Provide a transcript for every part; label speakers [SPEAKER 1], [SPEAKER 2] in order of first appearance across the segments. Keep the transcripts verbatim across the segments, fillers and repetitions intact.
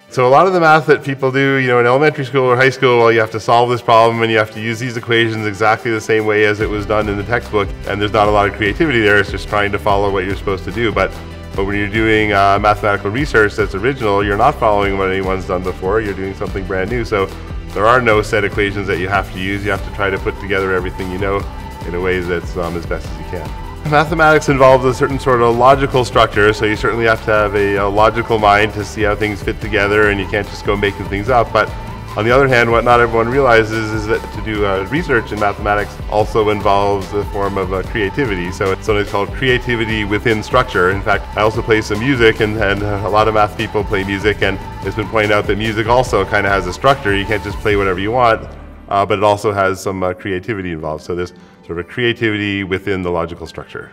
[SPEAKER 1] So a lot of the math that people do, you know, in elementary school or high school, well, you have to solve this problem and you have to use these equations exactly the same way as it was done in the textbook, and there's not a lot of creativity there. It's just trying to follow what you're supposed to do. But but when you're doing uh, mathematical research that's original, you're not following what anyone's done before. You're doing something brand new. So there are no set equations that you have to use. You have to try to put together everything you know in a way that's um, as best as you can. Mathematics involves a certain sort of logical structure, so you certainly have to have a, a logical mind to see how things fit together, and you can't just go making things up. But on the other hand, what not everyone realizes is that to do uh, research in mathematics also involves a form of uh, creativity. So it's something called creativity within structure. In fact, I also play some music, and, and a lot of math people play music, and it's been pointed out that music also kind of has a structure. You can't just play whatever you want, uh, but it also has some uh, creativity involved. So there's sort of a creativity within the logical structure.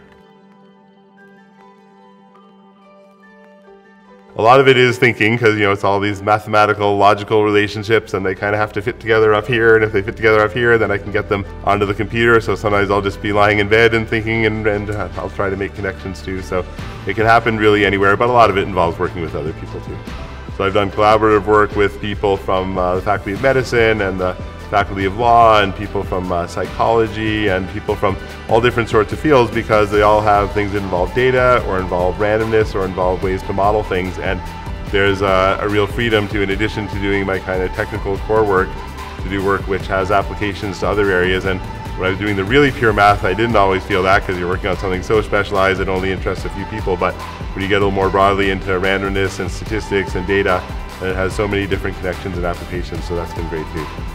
[SPEAKER 1] A lot of it is thinking, because you know it's all these mathematical, logical relationships, and they kind of have to fit together up here. And if they fit together up here, then I can get them onto the computer. So sometimes I'll just be lying in bed and thinking, and, and uh, I'll try to make connections too. So it can happen really anywhere, but a lot of it involves working with other people too. So I've done collaborative work with people from uh, the Faculty of Medicine and the Faculty of Law, and people from uh, psychology, and people from all different sorts of fields, because they all have things that involve data or involve randomness or involve ways to model things. And there's uh, a real freedom to, in addition to doing my kind of technical core work, to do work which has applications to other areas. And when I was doing the really pure math, I didn't always feel that, because you're working on something so specialized that only interests a few people. But when you get a little more broadly into randomness and statistics and data, and it has so many different connections and applications, so that's been great too.